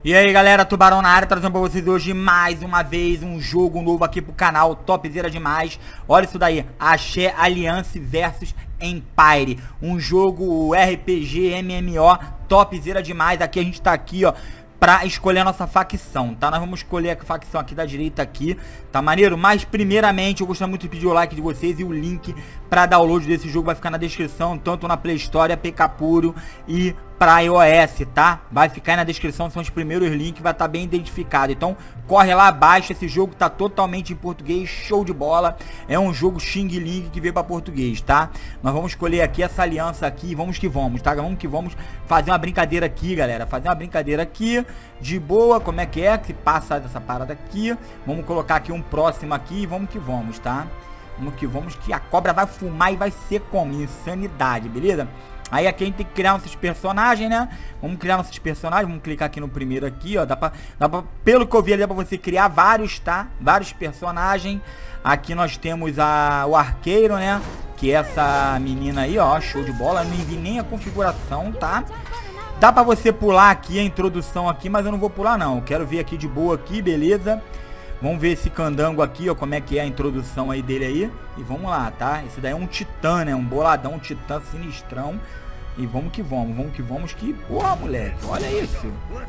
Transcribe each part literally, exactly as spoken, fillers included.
E aí galera, Tubarão na área, trazendo pra vocês hoje mais uma vez um jogo novo aqui pro canal, topzera demais. Olha isso daí, Axé Alliance versus Empire, um jogo R P G M M O topzera demais. Aqui a gente tá aqui, ó, pra escolher a nossa facção, tá? Nós vamos escolher a facção aqui da direita aqui, tá maneiro? Mas primeiramente eu gostaria muito de pedir o like de vocês e o link pra download desse jogo vai ficar na descrição, tanto na Play Store, A P K Puro e pra iOS, tá? Vai ficar aí na descrição, são os primeiros links, vai estar bem identificado. Então corre lá, baixa esse jogo, tá totalmente em português, show de bola. É um jogo Xing Ling que veio pra português, tá? Nós vamos escolher aqui essa aliança aqui e vamos que vamos, tá? Vamos que vamos fazer uma brincadeira aqui, galera. Fazer uma brincadeira aqui, de boa, como é que é? Que passa dessa parada aqui. Vamos colocar aqui um próximo aqui e vamos que vamos, tá? Vamos que vamos, que a cobra vai fumar e vai ser como? Insanidade, beleza? Aí aqui a gente tem que criar nossos personagens, né? Vamos criar nossos personagens, vamos clicar aqui no primeiro aqui, ó. Dá pra, dá pra, pelo que eu vi ali, dá pra você criar vários, tá? Vários personagens. Aqui nós temos a, o arqueiro, né? Que é essa menina aí, ó, show de bola. Eu não vi nem a configuração, tá? Dá pra você pular aqui a introdução aqui, mas eu não vou pular não. Eu quero ver aqui de boa aqui, beleza? Vamos ver esse candango aqui, ó, como é que é a introdução aí dele aí. E vamos lá, tá? Esse daí é um titã, né? Um boladão, um titã sinistrão. E vamos que vamos, vamos que vamos que... Porra, moleque, olha isso.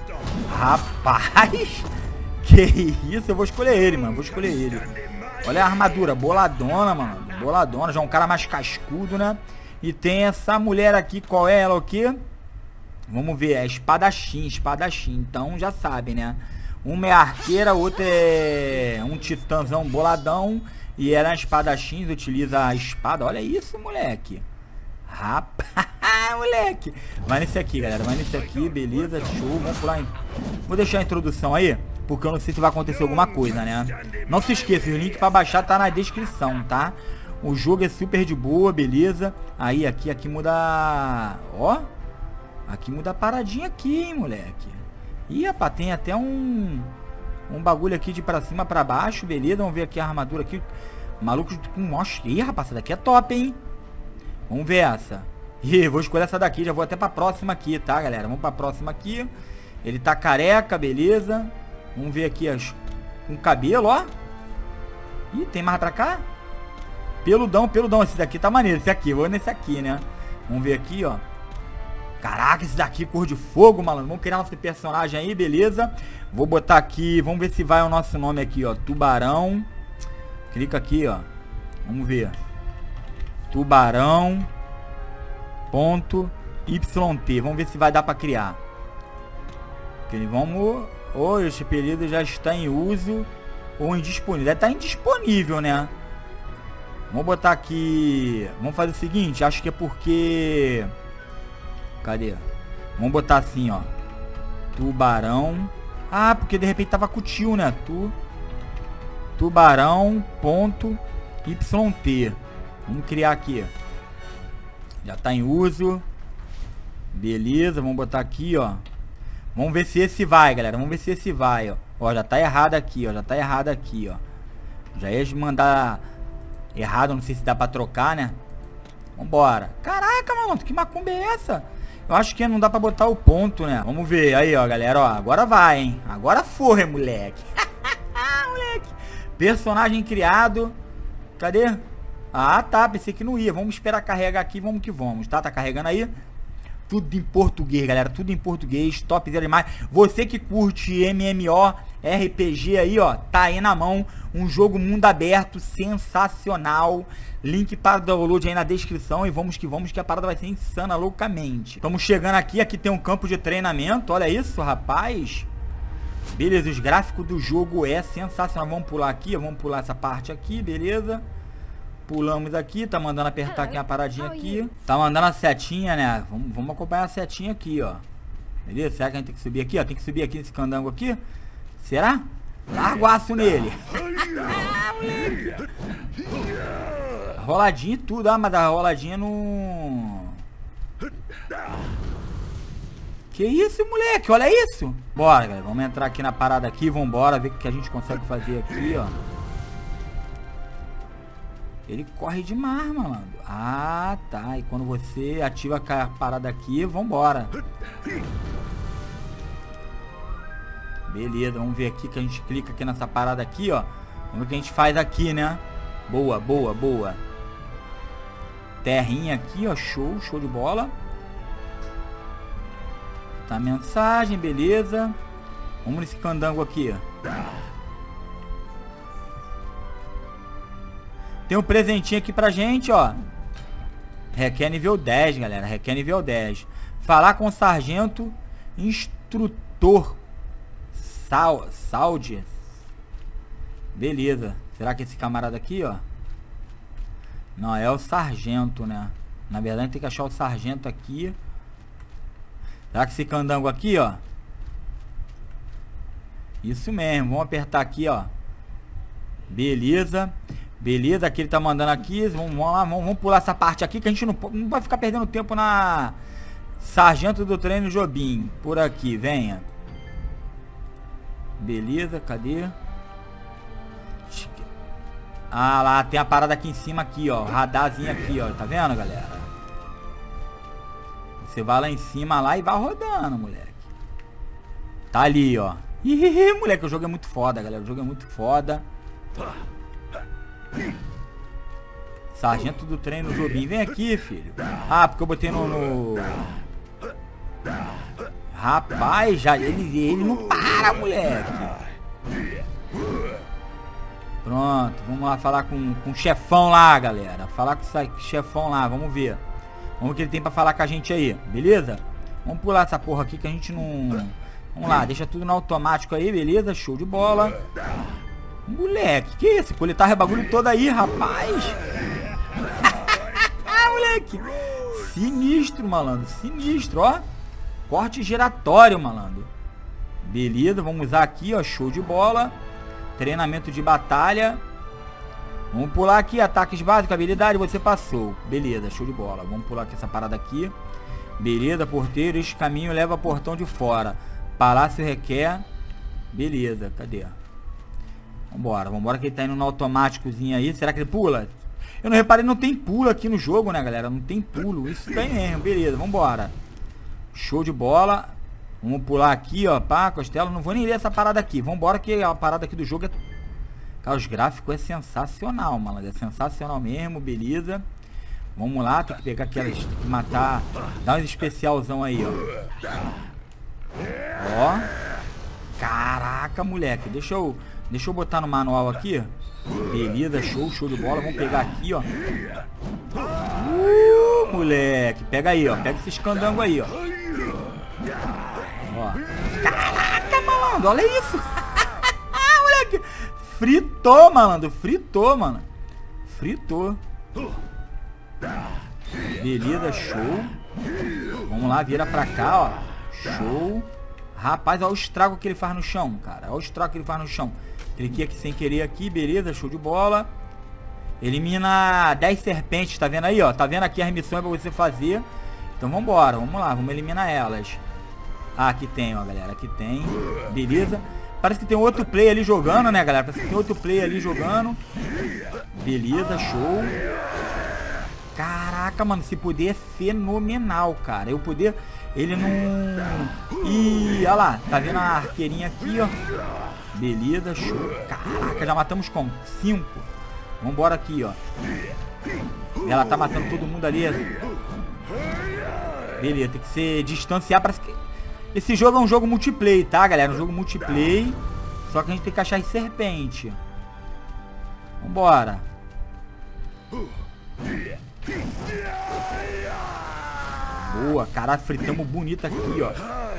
Rapaz, que isso, eu vou escolher ele, mano, vou escolher ele. Olha a armadura, boladona, mano, boladona, já é um cara mais cascudo, né? E tem essa mulher aqui, qual é ela, o quê? Vamos ver, é espadachim, espadachim, então já sabe, né? Uma é arqueira, outra é um titãzão boladão. E ela é espadachim, utiliza a espada. Olha isso, moleque. Rapaz, moleque. Vai nesse aqui, galera. Vai nesse aqui, beleza, show. Vamos pular em... Vou deixar a introdução aí, porque eu não sei se vai acontecer alguma coisa, né? Não se esqueça, o link pra baixar tá na descrição, tá? O jogo é super de boa, beleza. Aí, aqui, aqui muda... Ó. Aqui muda a paradinha aqui, hein, moleque. Ih, rapaz, tem até um... Um bagulho aqui de pra cima pra baixo, beleza. Vamos ver aqui a armadura aqui. Maluco com... Nossa, ih, rapaz, essa daqui é top, hein? Vamos ver essa. Ih, vou escolher essa daqui. Já vou até pra próxima aqui, tá, galera? Vamos pra próxima aqui. Ele tá careca, beleza. Vamos ver aqui as... Com cabelo, ó. Ih, tem mais pra cá? Peludão, peludão. Esse daqui tá maneiro. Esse aqui, vou nesse aqui, né? Vamos ver aqui, ó. Caraca, esse daqui cor de fogo, malandro. Vamos criar nosso personagem aí, beleza. Vou botar aqui, vamos ver se vai o nosso nome aqui, ó. Tubarão. Clica aqui, ó. Vamos ver. Tubarão. Ponto. Y T. Vamos ver se vai dar pra criar. Ok, vamos... Oh, esse apelido já está em uso. Ou indisponível. Deve estar indisponível, né? Vamos botar aqui... Vamos fazer o seguinte, acho que é porque... Cadê? Vamos botar assim, ó. Tubarão. Ah, porque de repente tava com o tio, né? Tu... Tubarão. Ponto. Y T. Vamos criar aqui. Já tá em uso. Beleza. Vamos botar aqui, ó. Vamos ver se esse vai, galera. Vamos ver se esse vai, ó. Ó, já tá errado aqui, ó. Já tá errado aqui, ó. Já ia mandar errado. Não sei se dá pra trocar, né? Vambora. Caraca, mano. Que macumba é essa? Eu acho que não dá pra botar o ponto, né? Vamos ver. Aí, ó, galera, ó. Agora vai, hein? Agora foi, moleque. Moleque. Personagem criado. Cadê? Ah, tá. Pensei que não ia. Vamos esperar carregar aqui. Vamos que vamos, tá? Tá carregando aí. Tudo em português, galera. Tudo em português. Top zero demais. Você que curte M M O, R P G aí, ó. Tá aí na mão. Um jogo mundo aberto. Sensacional. Link para download aí na descrição. E vamos que vamos, que a parada vai ser insana loucamente. Estamos chegando aqui. Aqui tem um campo de treinamento. Olha isso, rapaz. Beleza, os gráficos do jogo é sensacional. Vamos pular aqui, vamos pular essa parte aqui, beleza. Pulamos aqui, tá mandando apertar aqui a paradinha aqui. Tá mandando a setinha, né? Vamos, vamos acompanhar a setinha aqui, ó. Beleza? Será que a gente tem que subir aqui, ó? Tem que subir aqui nesse candango aqui? Será? Larga o aço nele. Roladinha e tudo, ah, mas a roladinha não... Que isso, moleque? Olha isso. Bora, galera. Vamos entrar aqui na parada aqui. Vambora, ver o que a gente consegue fazer aqui, ó. Ele corre demais, malandro. Ah, tá. E quando você ativa a parada aqui, vambora. Beleza, vamos ver aqui que a gente clica aqui nessa parada aqui, ó. Vamos ver o que a gente faz aqui, né? Boa, boa, boa. Terrinha aqui, ó. Show, show de bola. Tá a mensagem, beleza. Vamos nesse candango aqui. Tem um presentinho aqui pra gente, ó. Requer nível dez, galera. Requer nível dez. Falar com o sargento instrutor Sal, Saudi. Beleza. Será que esse camarada aqui, ó? Não, é o sargento, né? Na verdade tem que achar o sargento aqui. Será que esse candango aqui, ó? Isso mesmo. Vamos apertar aqui, ó. Beleza. Beleza, aqui ele tá mandando aqui. Vamos, vamos lá, vamos, vamos pular essa parte aqui que a gente não, não vai ficar perdendo tempo na Sargento do Treino Jobim. Por aqui, venha. Beleza, cadê? Ah, lá, tem a parada aqui em cima aqui, ó. Radarzinho aqui, ó. Tá vendo, galera? Você vai lá em cima lá e vai rodando, moleque. Tá ali, ó. Ih, moleque, o jogo é muito foda, galera. O jogo é muito foda. Sargento do Treino Jobim. Vem aqui, filho. Ah, porque eu botei no... no... Rapaz, já ele, ele não para, moleque. Pronto, vamos lá falar com, com o chefão lá, galera. Falar com o chefão lá, vamos ver. Vamos ver o que ele tem pra falar com a gente aí, beleza? Vamos pular essa porra aqui que a gente não... Vamos lá, deixa tudo no automático aí, beleza? Show de bola. Moleque, que isso? Coletar o bagulho todo aí, rapaz. Moleque. Sinistro, malandro. Sinistro, ó. Corte giratório, malandro. Beleza, vamos usar aqui, ó. Show de bola. Treinamento de batalha. Vamos pular aqui, ataques básicos, habilidade, você passou. Beleza, show de bola. Vamos pular aqui essa parada aqui. Beleza, porteiro, este caminho leva a portão de fora. Palácio requer. Beleza, cadê? Vambora, vambora que ele tá indo no automáticozinho aí. Será que ele pula? Eu não reparei, não tem pulo aqui no jogo, né, galera? Não tem pulo, isso tem mesmo. Beleza, vambora. Show de bola. Vamos pular aqui, ó, pá, costela. Não vou nem ler essa parada aqui. Vambora que a parada aqui do jogo é... Cara, os gráficos é sensacional, mano. É sensacional mesmo, beleza. Vamos lá, tem que pegar aquelas... Tem que matar... Dá uns especialzão aí, ó. Ó. Caraca, moleque. Deixa eu... Deixa eu botar no manual aqui. Beleza, show, show de bola. Vamos pegar aqui, ó. Uh, moleque. Pega aí, ó. Pega esses candangos aí, ó. Ó. Caraca, malandro. Olha isso. Moleque. Fritou, malandro. Fritou, mano. Fritou. Beleza, show. Vamos lá, vira pra cá, ó. Show. Rapaz, olha o estrago que ele faz no chão, cara. Olha o estrago que ele faz no chão. Cliquei aqui sem querer aqui, beleza, show de bola. Elimina dez serpentes, tá vendo aí, ó? Tá vendo aqui as missões pra você fazer. Então vambora, vamos lá, vamos eliminar elas. Ah, aqui tem, ó, galera, aqui tem. Beleza. Parece que tem outro player ali jogando, né, galera? Parece que tem outro player ali jogando. Beleza, show. Caraca, mano, esse poder é fenomenal, cara. E o poder, ele não... Ih, olha lá, tá vendo a arqueirinha aqui, ó. Beleza, show. Caraca, já matamos como? Cinco. Vambora aqui, ó. Ela tá matando todo mundo ali. Beleza, tem que se distanciar. Parece que esse jogo é um jogo multiplayer, tá, galera? Um jogo multiplayer. Só que a gente tem que achar as serpentes. Vambora. Boa, caralho, fritamos bonito aqui, ó.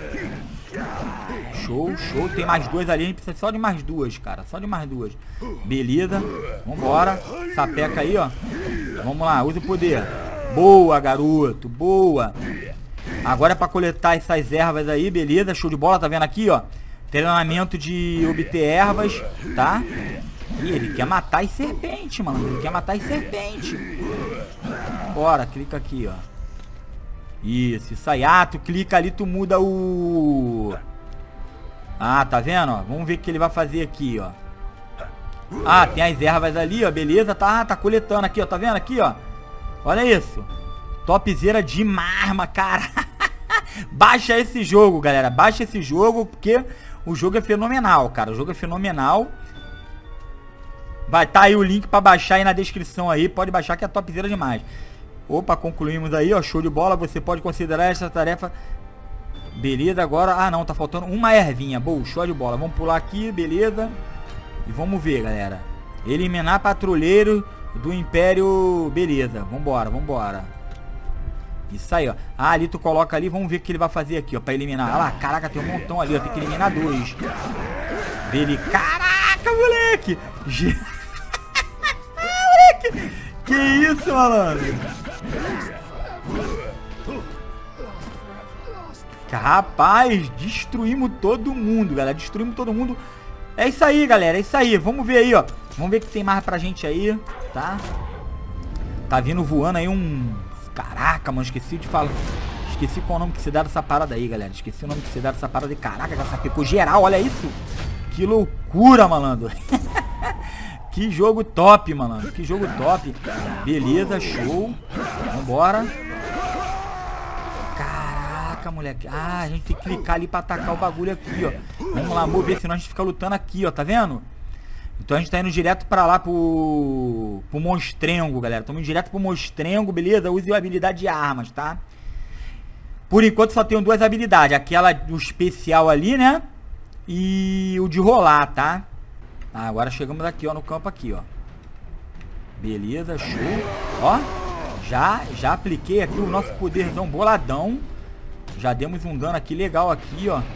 Show, show. Tem mais duas ali. A gente precisa só de mais duas, cara. Só de mais duas. Beleza. Vambora. Sapeca aí, ó. Vamos lá. Usa o poder. Boa, garoto. Boa. Agora é pra coletar essas ervas aí. Beleza. Show de bola. Tá vendo aqui, ó? Treinamento de obter ervas. Tá? Ih, ele quer matar as serpentes, mano. Ele quer matar as serpentes. Bora. Clica aqui, ó. Isso. Isso aí. Ah, tu clica ali, tu muda o... Ah, tá vendo, ó? Vamos ver o que ele vai fazer aqui, ó. Ah, tem as ervas ali, ó. Beleza, tá, tá coletando aqui, ó. Tá vendo aqui, ó? Olha isso. Topzera de marma, cara. Baixa esse jogo, galera. Baixa esse jogo, porque O jogo é fenomenal, cara. O jogo é fenomenal. Vai estar tá aí o link pra baixar aí na descrição aí. Pode baixar que é topzera demais. Opa, concluímos aí, ó. Show de bola. Você pode considerar essa tarefa. Beleza, agora... Ah, não. Tá faltando uma ervinha. Boa, show de bola. Vamos pular aqui, beleza. E vamos ver, galera. Eliminar patrulheiro do Império. Beleza, vambora, vambora. Isso aí, ó. Ah, ali tu coloca ali. Vamos ver o que ele vai fazer aqui, ó. Pra eliminar. Olha lá, caraca, tem um montão ali, ó. Tem que eliminar dois. Beleza. Caraca, moleque. Moleque. Que isso, malandro. Rapaz, destruímos todo mundo, galera. Destruímos todo mundo. É isso aí, galera. É isso aí. Vamos ver aí, ó. Vamos ver o que tem mais pra gente aí, tá? Tá vindo voando aí um... Caraca, mano. Esqueci de falar. Esqueci qual o nome que se dá dessa parada aí, galera. Esqueci o nome que se dá dessa parada aí. Caraca, já sapecou geral. Olha isso. Que loucura, malandro. Que jogo top, malandro. Que jogo top. Beleza, show. Vambora. Caraca, moleque. Ah, a gente tem que clicar ali pra atacar o bagulho aqui, ó. Vamos lá, mover, senão a gente fica lutando aqui, ó. Tá vendo? Então a gente tá indo direto pra lá pro... Pro monstrengo, galera. Estamos indo direto pro monstrengo, beleza? Use a habilidade de armas, tá? Por enquanto só tenho duas habilidades. Aquela do especial ali, né? E o de rolar, tá? Ah, agora chegamos aqui, ó, no campo aqui, ó. Beleza, show. Ó, já, já apliquei aqui o nosso poderzão boladão. Já demos um dano aqui legal aqui, ó.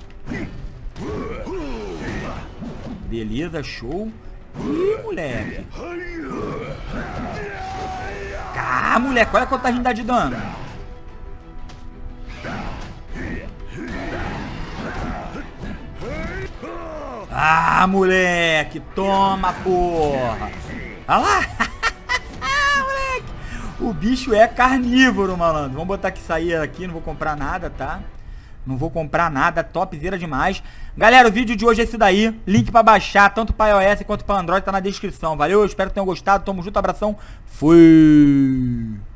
Beleza, show. Ih, moleque. Ah, moleque, olha a quantidade de dano. Ah, moleque, toma, porra. Olha lá. Moleque. O bicho é carnívoro, malandro. Vamos botar que sair aqui, não vou comprar nada, tá? Não vou comprar nada, topzera demais. Galera, o vídeo de hoje é esse daí. Link pra baixar, tanto pra iOS quanto pra Android, tá na descrição. Valeu, espero que tenham gostado. Tamo junto, abração. Fui.